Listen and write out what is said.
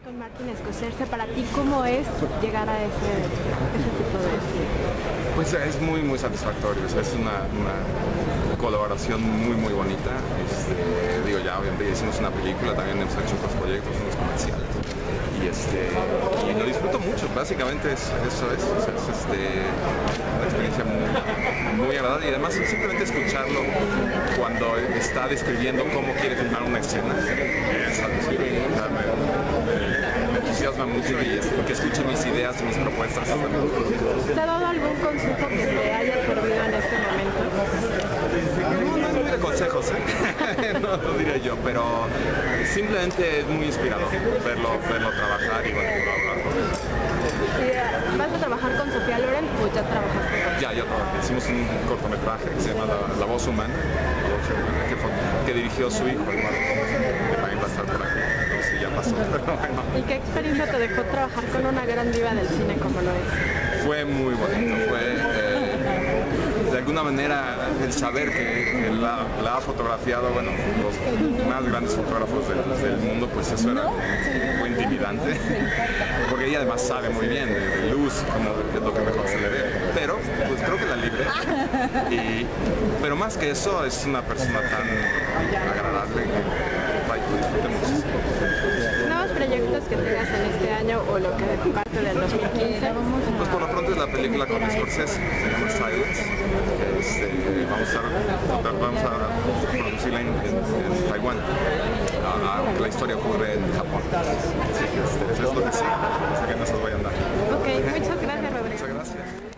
Con Martin Scorsese, para ti, ¿cómo es llegar a ese tipo de...? Pues es muy satisfactorio, o sea, es una colaboración muy bonita. Digo, ya obviamente hicimos una película, también hemos hecho otros proyectos, unos comerciales. Y lo disfruto mucho, básicamente eso es, o sea, es una experiencia muy agradable, y además simplemente escucharlo cuando está describiendo cómo quiere filmar una escena, me entusiasma mucho, y que escuche mis ideas y mis propuestas. ¿Te ha dado algún consejo que te haya servido en este momento? No es muy de consejos, ¿eh? no diría yo, pero simplemente es muy inspirador verlo trabajar y bueno, ¿Vas a trabajar con Sofía Loren o ya trabajaste con ella? Ya trabajé. Hicimos un cortometraje que se llama La Voz Humana, que dirigió su hijo, Eduardo, que también va a estar por aquí. Entonces ya pasó, pero bueno. ¿Y qué experiencia te dejó trabajar con una gran diva del cine como lo es? Fue muy bonito, de alguna manera el saber que la ha fotografiado, bueno, los más grandes fotógrafos del mundo, pues eso era muy intimidante, porque ella además sabe muy bien de luz, como es lo que mejor se le ve, pero pues creo que la libre, pero más que eso es una persona tan agradable que disfrute muchísimo. ¿Nuevos proyectos que tengas en este año o lo que parte del 2015? Pues por lo pronto es la película con Scorsese, se llama Silence. Vamos a producirla en Taiwán, aunque la historia ocurre en Japón. Así que eso es lo que sí, así que no se los voy a andar. Ok, muchas gracias, Rodrigo. Muchas gracias.